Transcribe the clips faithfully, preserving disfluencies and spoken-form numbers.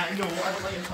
I know, I don't like it.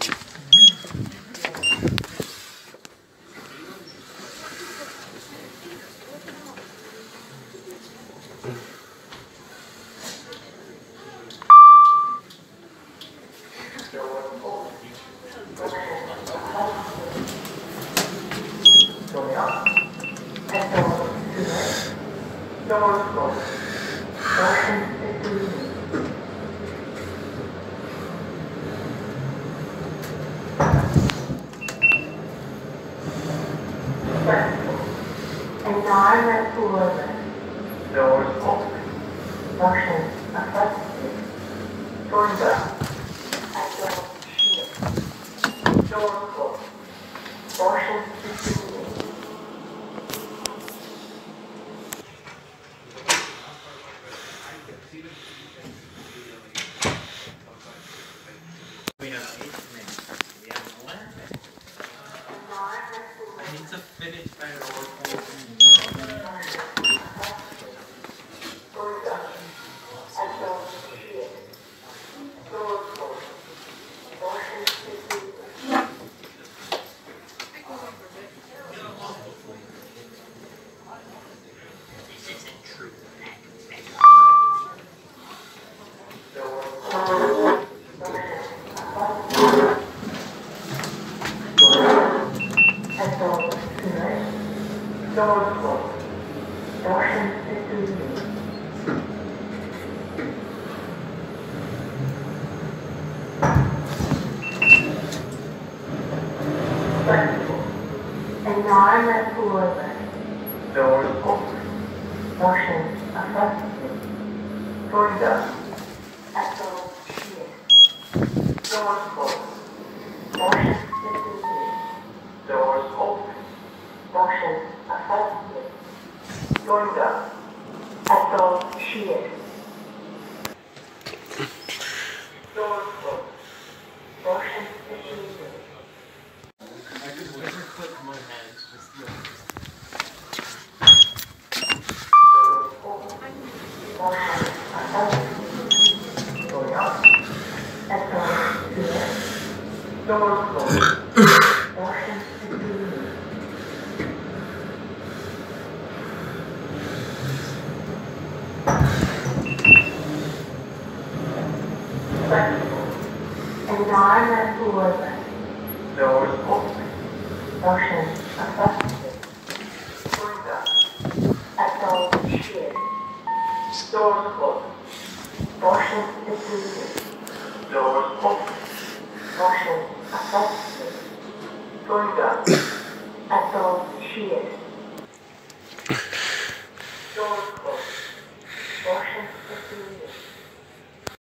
Environment forward. Doors open. Motion affected. Going back. Actual shield. Door closed. Motion continuing. We have eight minutes. We have eleven minutes. I need to finish my work. Doors closed. Motion continuing. Flexible. Environment forward. Doors open. Motion affected. Going down. Echo shield. Doors closed. Motion continuing. Doors open. Motion affected. Going down. Echo shield. Doors closed. Motion continuing. I just never click my hands, just the Doors open. Motion affected. Going up. Echo shield. Doors closed. Motion continuing. Flexible. Environment forward. Doors open. Motion affected. Going down. Echo shield. Doors closed. Motion continuing. Doors open. Motion affected. Going down. Echo shield. Doors closed. Motion